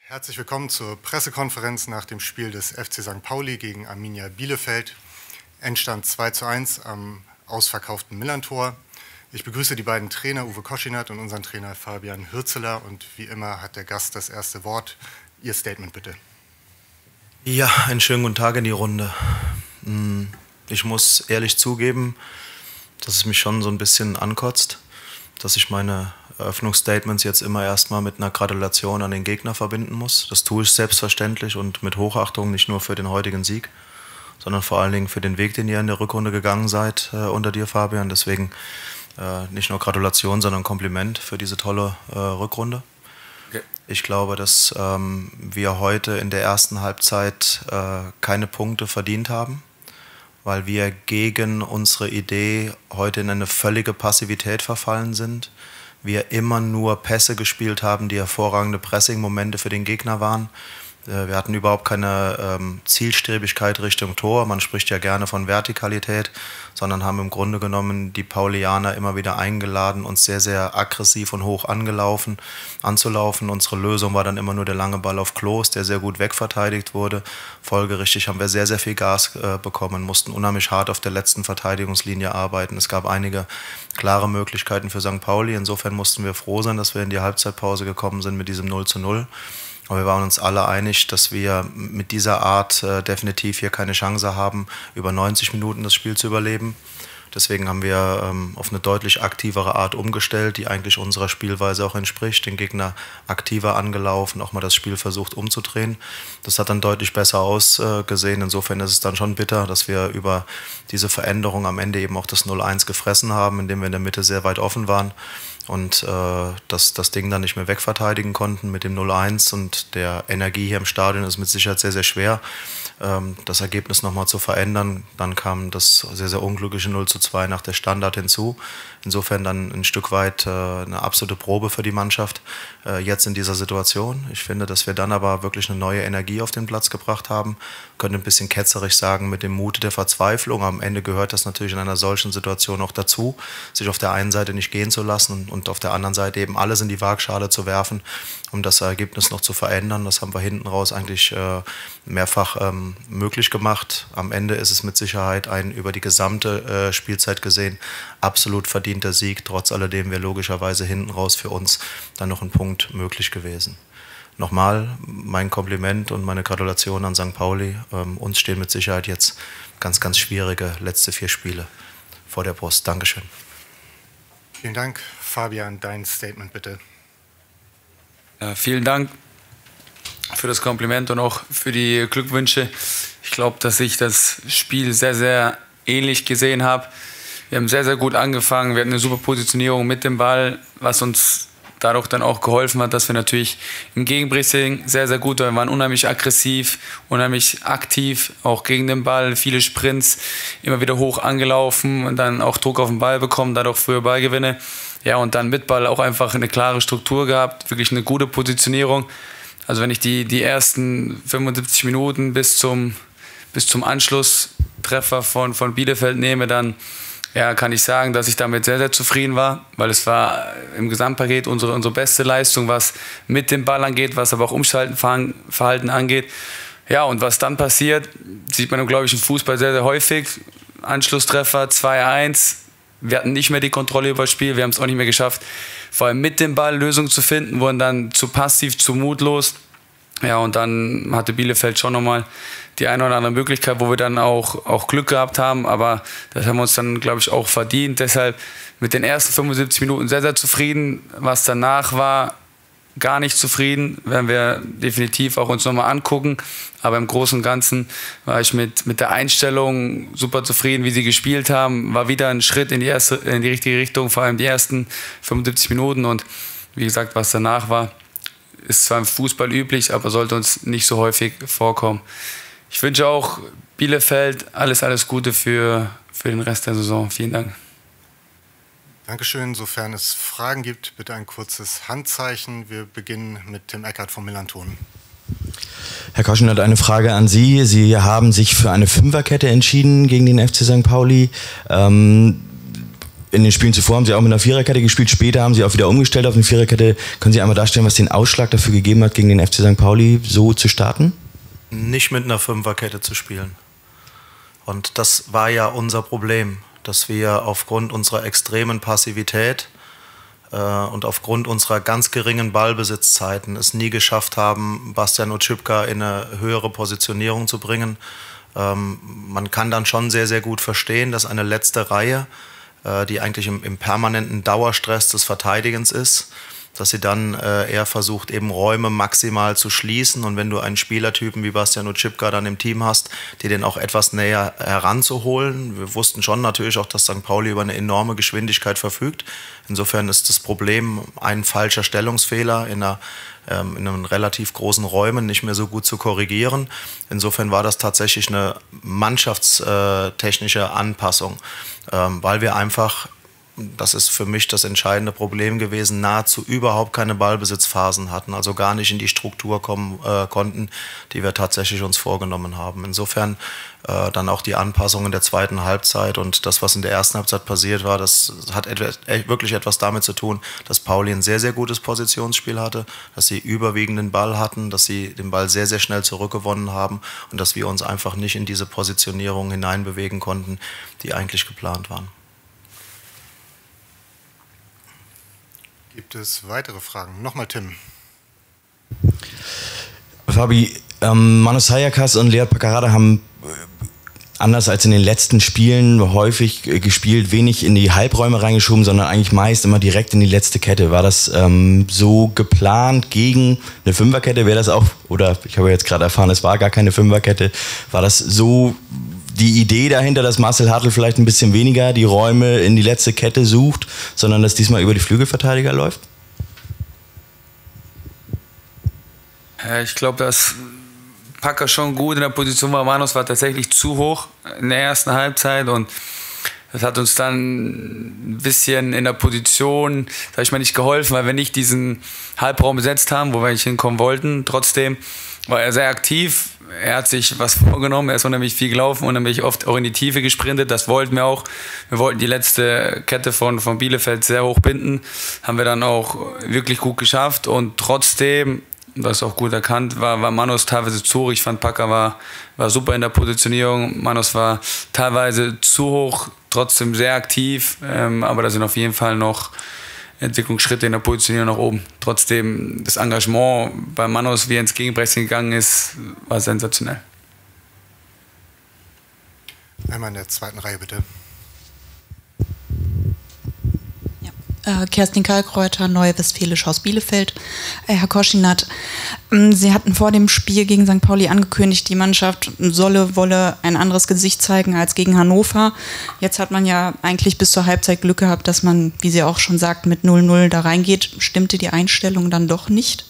Herzlich willkommen zur Pressekonferenz nach dem Spiel des FC St. Pauli gegen Arminia Bielefeld. Endstand 2:1 am ausverkauften Millerntor. Ich begrüße die beiden Trainer, Uwe Koschinat und unseren Trainer Fabian Hürzeler. Und wie immer hat der Gast das erste Wort. Ihr Statement bitte. Ja, einen schönen guten Tag in die Runde. Ich muss ehrlich zugeben, dass es mich schon so ein bisschen ankotzt, dass ich meine Eröffnungsstatements jetzt immer erstmal mit einer Gratulation an den Gegner verbinden muss. Das tue ich selbstverständlich und mit Hochachtung, nicht nur für den heutigen Sieg, sondern vor allen Dingen für den Weg, den ihr in der Rückrunde gegangen seid unter dir, Fabian. Deswegen nicht nur Gratulation, sondern Kompliment für diese tolle Rückrunde. Okay. Ich glaube, dass wir heute in der ersten Halbzeit keine Punkte verdient haben, weil wir gegen unsere Idee heute in eine völlige Passivität verfallen sind. Wir immer nur Pässe gespielt haben, die hervorragende Pressing-Momente für den Gegner waren. Wir hatten überhaupt keine Zielstrebigkeit Richtung Tor. Man spricht ja gerne von Vertikalität, sondern haben im Grunde genommen die Paulianer immer wieder eingeladen, uns sehr, sehr aggressiv und hoch anzulaufen. Unsere Lösung war dann immer nur der lange Ball auf Klos, der sehr gut wegverteidigt wurde. Folgerichtig haben wir sehr, sehr viel Gas bekommen, mussten unheimlich hart auf der letzten Verteidigungslinie arbeiten. Es gab einige klare Möglichkeiten für St. Pauli. Insofern mussten wir froh sein, dass wir in die Halbzeitpause gekommen sind mit diesem 0:0. Aber wir waren uns alle einig, dass wir mit dieser Art definitiv hier keine Chance haben, über 90 Minuten das Spiel zu überleben. Deswegen haben wir auf eine deutlich aktivere Art umgestellt, die eigentlich unserer Spielweise auch entspricht. Den Gegner aktiver angelaufen, auch mal das Spiel versucht umzudrehen. Das hat dann deutlich besser ausgesehen. Insofern ist es dann schon bitter, dass wir über diese Veränderung am Ende eben auch das 0:1 gefressen haben, indem wir in der Mitte sehr weit offen waren und das Ding dann nicht mehr wegverteidigen konnten mit dem 0:1 und der Energie hier im Stadion ist mit Sicherheit sehr, sehr schwer, das Ergebnis nochmal zu verändern. Dann kam das sehr, sehr unglückliche 0:2 nach der Standard hinzu. Insofern dann ein Stück weit eine absolute Probe für die Mannschaft jetzt in dieser Situation. Ich finde, dass wir dann aber wirklich eine neue Energie auf den Platz gebracht haben. Könnte ein bisschen ketzerisch sagen, mit dem Mut der Verzweiflung. Am Ende gehört das natürlich in einer solchen Situation auch dazu, sich auf der einen Seite nicht gehen zu lassen und auf der anderen Seite eben alles in die Waagschale zu werfen, um das Ergebnis noch zu verändern. Das haben wir hinten raus eigentlich mehrfach möglich gemacht. Am Ende ist es mit Sicherheit ein über die gesamte Spielzeit gesehen absolut verdienter Sieg. Trotz alledem wäre logischerweise hinten raus für uns dann noch ein Punkt möglich gewesen. Nochmal mein Kompliment und meine Gratulation an St. Pauli. Uns stehen mit Sicherheit jetzt ganz, ganz schwierige letzte 4 Spiele vor der Brust. Dankeschön. Vielen Dank. Fabian, dein Statement bitte. Vielen Dank für das Kompliment und auch für die Glückwünsche. Ich glaube, dass ich das Spiel sehr, sehr ähnlich gesehen habe. Wir haben sehr, sehr gut angefangen. Wir hatten eine super Positionierung mit dem Ball, was uns dadurch dann auch geholfen hat, dass wir natürlich im Gegenpressing sehr, sehr gut waren. Wir waren unheimlich aggressiv, unheimlich aktiv, auch gegen den Ball. Viele Sprints, immer wieder hoch angelaufen und dann auch Druck auf den Ball bekommen, dadurch frühe Ballgewinne. Ja, und dann mit Ball auch einfach eine klare Struktur gehabt, wirklich eine gute Positionierung. Also wenn ich die ersten 75 Minuten bis zum Anschlusstreffer von Bielefeld nehme, dann ja, kann ich sagen, dass ich damit sehr, sehr zufrieden war, weil es war im Gesamtpaket unsere beste Leistung, was mit dem Ball angeht, was aber auch Umschaltenverhalten angeht. Ja, und was dann passiert, sieht man, glaube ich, im Fußball sehr, sehr häufig. Anschlusstreffer 2:1. Wir hatten nicht mehr die Kontrolle über das Spiel, wir haben es auch nicht mehr geschafft, vor allem mit dem Ball Lösungen zu finden, wurden dann zu passiv, zu mutlos. Ja, und dann hatte Bielefeld schon nochmal die eine oder andere Möglichkeit, wo wir dann auch Glück gehabt haben, aber das haben wir uns dann, glaube ich, auch verdient. Deshalb mit den ersten 75 Minuten sehr, sehr zufrieden. Was danach war, gar nicht zufrieden, werden wir definitiv auch uns nochmal angucken. Aber im Großen und Ganzen war ich mit der Einstellung super zufrieden, wie sie gespielt haben. War wieder ein Schritt in die richtige Richtung, vor allem die ersten 75 Minuten. Und wie gesagt, was danach war, ist zwar im Fußball üblich, aber sollte uns nicht so häufig vorkommen. Ich wünsche auch Bielefeld alles Gute für den Rest der Saison. Vielen Dank. Dankeschön. Sofern es Fragen gibt, bitte ein kurzes Handzeichen. Wir beginnen mit Tim Eckert vom Millerntor. Herr Koschin hat eine Frage an Sie. Sie haben sich für eine Fünferkette entschieden gegen den FC St. Pauli. in den Spielen zuvor haben Sie auch mit einer Viererkette gespielt, später haben Sie auch wieder umgestellt auf eine Viererkette. Können Sie einmal darstellen, was den Ausschlag dafür gegeben hat, gegen den FC St. Pauli so zu starten? Nicht mit einer Fünferkette zu spielen. Und das war ja unser Problem, dass wir aufgrund unserer extremen Passivität und aufgrund unserer ganz geringen Ballbesitzzeiten es nie geschafft haben, Bastian Oczipka in eine höhere Positionierung zu bringen. Man kann dann schon sehr, sehr gut verstehen, dass eine letzte Reihe, die eigentlich im permanenten Dauerstress des Verteidigens ist, dass sie dann eher versucht, eben Räume maximal zu schließen. Und wenn du einen Spielertypen wie Bastian Oczipka dann im Team hast, die den auch etwas näher heranzuholen. Wir wussten schon natürlich auch, dass St. Pauli über eine enorme Geschwindigkeit verfügt. Insofern ist das Problem ein falscher Stellungsfehler in einem relativ großen Räumen nicht mehr so gut zu korrigieren. Insofern war das tatsächlich eine mannschaftstechnische Anpassung, weil wir einfach, das ist für mich das entscheidende Problem gewesen, nahezu überhaupt keine Ballbesitzphasen hatten, also gar nicht in die Struktur kommen konnten, die wir tatsächlich uns vorgenommen haben. Insofern dann auch die Anpassung in der zweiten Halbzeit und das, was in der ersten Halbzeit passiert war, das hat wirklich etwas damit zu tun, dass Pauli ein sehr, sehr gutes Positionsspiel hatte, dass sie überwiegend den Ball hatten, dass sie den Ball sehr, sehr schnell zurückgewonnen haben und dass wir uns einfach nicht in diese Positionierung hineinbewegen konnten, die eigentlich geplant waren. Gibt es weitere Fragen? Nochmal Tim. Fabi, Manu Sayakas und Lead Paccarada haben anders als in den letzten Spielen häufig gespielt, wenig in die Halbräume reingeschoben, sondern eigentlich meist immer direkt in die letzte Kette. War das so geplant gegen eine Fünferkette? Wäre das auch, oder ich habe jetzt gerade erfahren, es war gar keine Fünferkette, war das so die Idee dahinter, dass Marcel Hartl vielleicht ein bisschen weniger die Räume in die letzte Kette sucht, sondern dass diesmal über die Flügelverteidiger läuft? Ich glaube, dass Packer schon gut in der Position war. Manos war tatsächlich zu hoch in der ersten Halbzeit und das hat uns dann ein bisschen in der Position, sag ich mal, nicht geholfen, weil wir nicht diesen Halbraum besetzt haben, wo wir nicht hinkommen wollten. Trotzdem war er sehr aktiv. Er hat sich was vorgenommen, er ist unheimlich viel gelaufen, unheimlich oft auch in die Tiefe gesprintet, das wollten wir auch. Wir wollten die letzte Kette von Bielefeld sehr hoch binden, haben wir dann auch wirklich gut geschafft und trotzdem, das ist auch gut erkannt, war Manos teilweise zu hoch. Ich fand, Packer war super in der Positionierung, Manos war teilweise zu hoch, trotzdem sehr aktiv, aber da sind auf jeden Fall noch Entwicklungsschritte in der Positionierung nach oben. Trotzdem, das Engagement bei Manos, wie er ins Gegenpressing gegangen ist, war sensationell. Einmal in der zweiten Reihe, bitte. Kerstin Kalkreuter, Neue Westfälische aus Bielefeld. Herr Koschinat, Sie hatten vor dem Spiel gegen St. Pauli angekündigt, die Mannschaft wolle ein anderes Gesicht zeigen als gegen Hannover. Jetzt hat man ja eigentlich bis zur Halbzeit Glück gehabt, dass man, wie Sie auch schon sagt, mit 0-0 da reingeht. Stimmte die Einstellung dann doch nicht?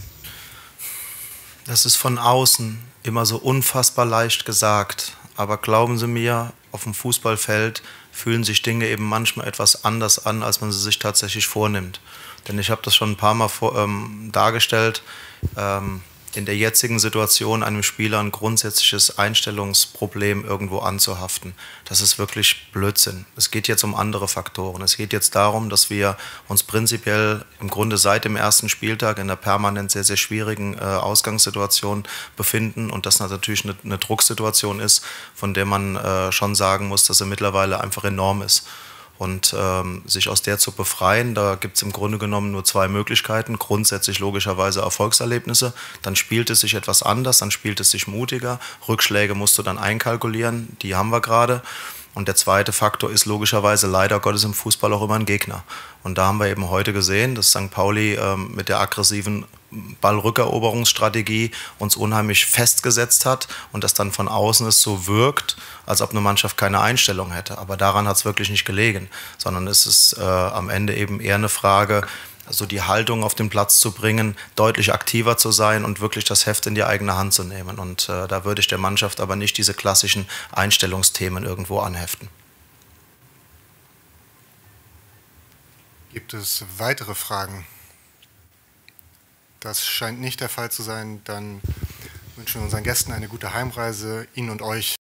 Das ist von außen immer so unfassbar leicht gesagt. Aber glauben Sie mir, auf dem Fußballfeld fühlen sich Dinge eben manchmal etwas anders an, als man sie sich tatsächlich vornimmt. Denn ich habe das schon ein paar Mal dargestellt, in der jetzigen Situation einem Spieler ein grundsätzliches Einstellungsproblem irgendwo anzuhaften. Das ist wirklich Blödsinn. Es geht jetzt um andere Faktoren. Es geht jetzt darum, dass wir uns prinzipiell im Grunde seit dem ersten Spieltag in einer permanent sehr, sehr schwierigen Ausgangssituation befinden und das natürlich eine Drucksituation ist, von der man schon sagen muss, dass sie mittlerweile einfach enorm ist. Und sich aus der zu befreien, da gibt es im Grunde genommen nur zwei Möglichkeiten. Grundsätzlich logischerweise Erfolgserlebnisse, dann spielt es sich etwas anders, dann spielt es sich mutiger. Rückschläge musst du dann einkalkulieren, die haben wir gerade. Und der zweite Faktor ist logischerweise leider Gottes im Fußball auch immer ein Gegner. Und da haben wir eben heute gesehen, dass St. Pauli mit der aggressiven Ballrückeroberungsstrategie uns unheimlich festgesetzt hat und dass dann von außen es so wirkt, als ob eine Mannschaft keine Einstellung hätte. Aber daran hat es wirklich nicht gelegen, sondern es ist am Ende eben eher eine Frage, also die Haltung auf den Platz zu bringen, deutlich aktiver zu sein und wirklich das Heft in die eigene Hand zu nehmen. Und da würde ich der Mannschaft aber nicht diese klassischen Einstellungsthemen irgendwo anheften. Gibt es weitere Fragen? Das scheint nicht der Fall zu sein. Dann wünschen wir unseren Gästen eine gute Heimreise, Ihnen und euch